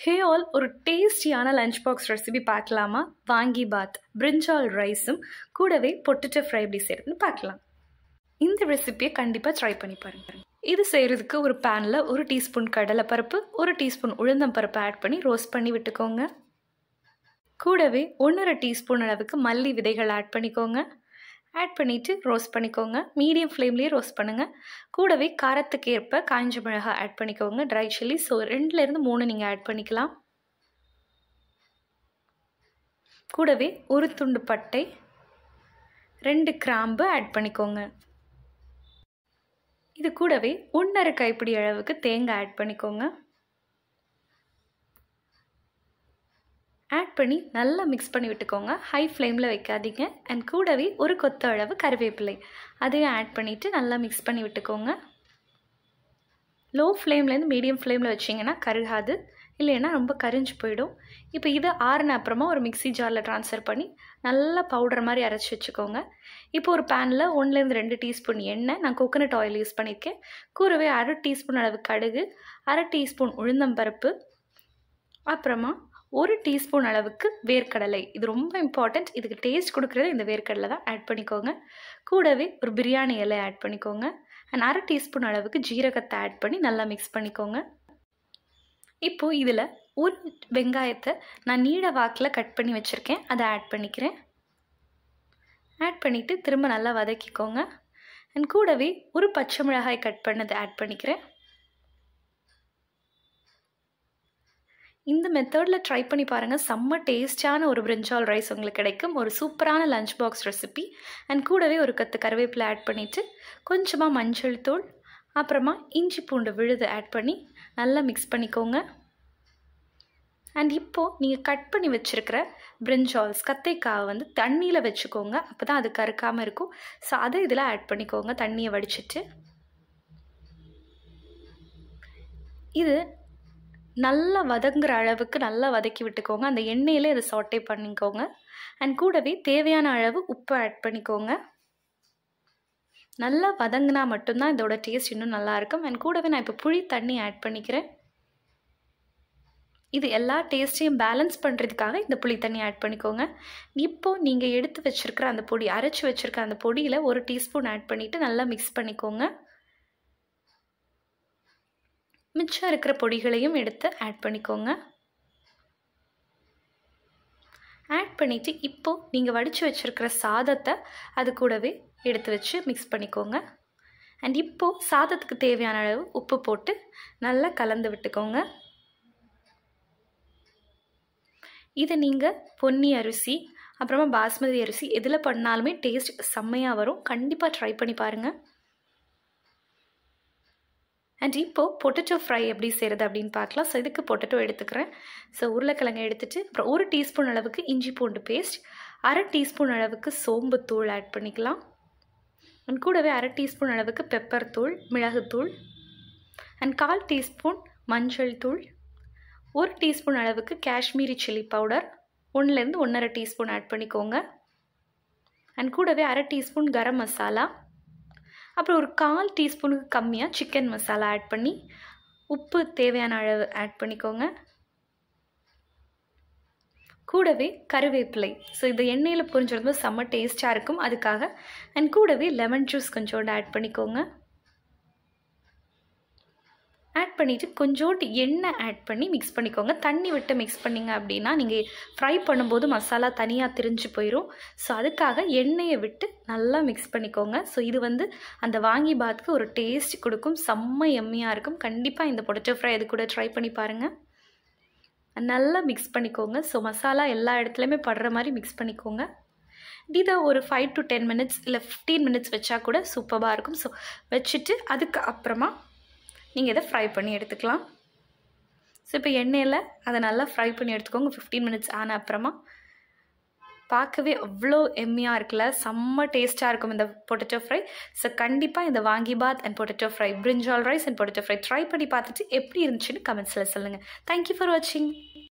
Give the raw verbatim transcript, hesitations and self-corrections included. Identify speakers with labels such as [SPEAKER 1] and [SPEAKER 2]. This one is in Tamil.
[SPEAKER 1] ஹே ஆல், ஒரு டேஸ்டியான லஞ்ச் பாக்ஸ் ரெசிபி பார்க்கலாமா? வாங்கி பாத் பிரிஞ்சால் ரைஸும் கூடவே பொட்டேட்டோ ஃப்ரை எப்படி செய்யறதுன்னு பார்க்கலாம். இந்த ரெசிபியை கண்டிப்பாக ட்ரை பண்ணி பாருங்க. இது செய்கிறதுக்கு ஒரு பேனில் ஒரு டீஸ்பூன் கடலைப்பருப்பு, ஒரு டீஸ்பூன் உளுந்தம் பருப்பு ஆட் பண்ணி ரோஸ்ட் பண்ணி விட்டுக்கோங்க. கூடவே ஒன்றரை டீஸ்பூன் அளவுக்கு மல்லி விதைகள் ஆட் பண்ணிக்கோங்க. ஆட் பண்ணிவிட்டு ரோஸ்ட் பண்ணிக்கோங்க. மீடியம் ஃப்ளேம்லேயே ரோஸ்ட் பண்ணுங்கள். கூடவே காரத்துக்கு ஏற்ப காய்ஞ்ச மிளகாய் ஆட் பண்ணிக்கோங்க. ட்ரை சில்லி ஸோ ரெண்டுலேருந்து மூணு நீங்கள் ஆட் பண்ணிக்கலாம். கூடவே ஒரு துண்டு பட்டை, ரெண்டு கிராம்பு ஆட் பண்ணிக்கோங்க. இது கூடவே ஒன்றரை கைப்பிடி அளவுக்கு தேங்காய் ஆட் பண்ணிக்கோங்க. ஆட் பண்ணி நல்லா மிக்ஸ் பண்ணி விட்டுக்கோங்க. ஹை ஃப்ளேமில் வைக்காதீங்க. அண்ட் கூடவே ஒரு கொத்த அளவு கருவேப்பிலை அதையும் ஆட் பண்ணிவிட்டு நல்லா மிக்ஸ் பண்ணி விட்டுக்கோங்க. லோ ஃப்ளேம்லேருந்து மீடியம் ஃப்ளேமில் வச்சிங்கன்னா கருகாது, இல்லைன்னா ரொம்ப கரிஞ்சு போயிடும். இப்போ இதை ஆறுன அப்புறமா ஒரு மிக்சி ஜாரில் ட்ரான்ஸ்ஃபர் பண்ணி நல்லா பவுடர் மாதிரி அரைச்சி வச்சுக்கோங்க. இப்போ ஒரு பேனில் ஒன்றுலேருந்து ரெண்டு டீஸ்பூன் எண்ணெய், நான் கோகோனட் ஆயில் யூஸ் பண்ணியிருக்கேன். கூடவே அரை டீஸ்பூன் அளவு கடுகு, அரை டீஸ்பூன் உளுந்தம்பருப்பு, அப்புறமா ஒரு டீஸ்பூன் அளவுக்கு வேர்க்கடலை. இது ரொம்ப இம்பார்ட்டண்ட். இதுக்கு டேஸ்ட் கொடுக்குறது இந்த வேர்க்கடலை தான். ஆட் பண்ணிக்கோங்க. கூடவே ஒரு பிரியாணி இலை ஆட் பண்ணிக்கோங்க. அண்ட் அரை டீஸ்பூன் அளவுக்கு ஜீரகத்தை ஆட் பண்ணி நல்லா மிக்ஸ் பண்ணிக்கோங்க. இப்போது இதில் ஒரு வெங்காயத்தை நான் நீட வாக்கில் கட் பண்ணி வச்சுருக்கேன், அதை ஆட் பண்ணிக்கிறேன். ஆட் பண்ணிவிட்டு திரும்ப நல்லா வதக்கிக்கோங்க. அண்ட் கூடவே ஒரு பச்சை மிளகாய் கட் பண்ணதை ஆட் பண்ணிக்கிறேன். இந்த மெத்தடில் ட்ரை பண்ணி பாருங்கள். செம்ம டேஸ்டான ஒரு பிரிஞ்சால் ரைஸ் உங்களுக்கு கிடைக்கும். ஒரு சூப்பரான லஞ்ச் பாக்ஸ் ரெசிபி. அண்ட் கூடவே ஒரு கத்து கருவேப்பிலை ஆட் பண்ணிவிட்டு கொஞ்சமாக மஞ்சள் தூள், அப்புறமா இஞ்சி பூண்டு விழுது ஆட் பண்ணி நல்லா மிக்ஸ் பண்ணிக்கோங்க. அண்ட் இப்போது நீங்கள் கட் பண்ணி வச்சுருக்கிற பிரிஞ்சால்ஸ் கத்தைக்காவை வந்து தண்ணியில் வச்சுக்கோங்க. அப்போ தான் அது கருக்காமல் இருக்கும். ஸோ அதை இதில் ஆட் பண்ணிக்கோங்க தண்ணியை வடிச்சிட்டு. இது நல்லா வதங்குற அளவுக்கு நல்லா வதக்கி விட்டுக்கோங்க. அந்த எண்ணெயிலே இதை சாட்டே பண்ணிக்கோங்க. அண்ட் கூடவே தேவையான அளவு உப்பு ஆட் பண்ணிக்கோங்க. நல்லா வதங்கினா மட்டும்தான் இதோட டேஸ்ட் இன்னும் நல்லாயிருக்கும். அண்ட் கூடவே நான் இப்போ புளி தண்ணி ஆட் பண்ணிக்கிறேன். இது எல்லா டேஸ்ட்டையும் பேலன்ஸ் பண்ணுறதுக்காக இந்த புளி தண்ணி ஆட் பண்ணிக்கோங்க. இப்போது நீங்கள் எடுத்து வச்சுருக்கிற அந்த பொடி, அரைச்சி வச்சுருக்க அந்த பொடியில் ஒரு டீஸ்பூன் ஆட் பண்ணிவிட்டு நல்லா மிக்ஸ் பண்ணிக்கோங்க. மிச்சம் இருக்கிற பொடிகளையும் எடுத்து ஆட் பண்ணிக்கோங்க. ஆட் பண்ணிவிட்டு இப்போது நீங்கள் வடித்து வச்சுருக்கிற சாதத்தை அது கூடவே எடுத்து வச்சு மிக்ஸ் பண்ணிக்கோங்க. அண்ட் இப்போது சாதத்துக்கு தேவையான அளவு உப்பு போட்டு நல்லா கலந்து விட்டுக்கோங்க. இதை நீங்கள் பொன்னி அரிசி, அப்புறமா பாஸ்மதி அரிசி எதில் பண்ணாலுமே டேஸ்ட் செம்மையாக வரும். கண்டிப்பாக ட்ரை பண்ணி பாருங்கள். அண்ட் இப்போது பொட்டேட்டோ ஃப்ரை எப்படி செய்கிறது அப்படின்னு பார்க்கலாம். ஸோ இதுக்கு பொட்டேட்டோ எடுத்துக்கிறேன். ஸோ உருளைக்கிழங்கை எடுத்துகிட்டு அப்புறம் ஒரு டீஸ்பூன் அளவுக்கு இஞ்சி பூண்டு பேஸ்ட், அரை டீஸ்பூன் அளவுக்கு சோம்பு தூள் ஆட் பண்ணிக்கலாம். அண்ட் கூடவே அரை டீஸ்பூன் அளவுக்கு பெப்பர் தூள், மிளகுத்தூள், அண்ட் கால் டீஸ்பூன் மஞ்சள் தூள், ஒரு டீஸ்பூன் அளவுக்கு காஷ்மீரி சில்லி பவுடர், ஒன்றுலேருந்து ஒன்றரை டீஸ்பூன் ஆட் பண்ணிக்கோங்க. அண்ட் கூடவே அரை டீஸ்பூன் கரம் மசாலா, அப்புறம் ஒரு கால் டீஸ்பூனுக்கு கம்மியாக சிக்கன் மசாலா ஆட் பண்ணி உப்பு தேவையான அளவு ஆட் பண்ணிக்கோங்க. கூடவே கருவேப்பிலை. ஸோ இது எண்ணெயில் பொரிஞ்சிருந்தோம் செம்ம டேஸ்ட்டாக இருக்கும், அதுக்காக. அண்ட் கூடவே லெமன் ஜூஸ் கொஞ்சோண்டு ஆட் பண்ணிக்கோங்க. ஆட் பண்ணிவிட்டு கொஞ்சோண்டு எண்ணெய் ஆட் பண்ணி மிக்ஸ் பண்ணிக்கோங்க. தண்ணி விட்டு மிக்ஸ் பண்ணிங்க அப்படின்னா நீங்கள் ஃப்ரை பண்ணும்போது மசாலா தனியாக திரிஞ்சு போயிடும். ஸோ அதுக்காக எண்ணெயை விட்டு நல்லா மிக்ஸ் பண்ணிக்கோங்க. ஸோ இது வந்து அந்த வாங்கி பாத்துக்கு ஒரு டேஸ்ட் கொடுக்கும். செம்ம எம்மியாக இருக்கும். கண்டிப்பாக இந்த பொட்டேட்டோ ஃப்ரை இது கூட ட்ரை பண்ணி பாருங்கள். நல்லா மிக்ஸ் பண்ணிக்கோங்க. ஸோ மசாலா எல்லா இடத்துலையுமே படுற மாதிரி மிக்ஸ் பண்ணிக்கோங்க. இதை ஒரு ஃபைவ் டு டென் மினிட்ஸ் இல்லை ஃபிஃப்டீன் மினிட்ஸ் வச்சா கூட சூப்பராக இருக்கும். ஸோ வச்சுட்டு அதுக்கு அப்புறமா நீங்கள் இதை ஃப்ரை பண்ணி எடுத்துக்கலாம். ஸோ இப்போ எண்ணெயில் அதை நல்லா ஃப்ரை பண்ணி எடுத்துக்கோங்க. ஃபிஃப்டீன் மினிட்ஸ் ஆன அப்புறமா பார்க்கவே அவ்வளோ எம்மியாக இருக்குல்ல, செம்ம டேஸ்ட்டாக இருக்கும் இந்த பொட்டேட்டோ ஃப்ரை. ஸோ கண்டிப்பாக இந்த vangi bath and potato fry, brinjal rice and potato fry try பண்ணி பார்த்துட்டு எப்படி இருந்துச்சுன்னு கமெண்ட்ஸில் சொல்லுங்கள். தேங்க்யூ ஃபார் வாட்சிங்.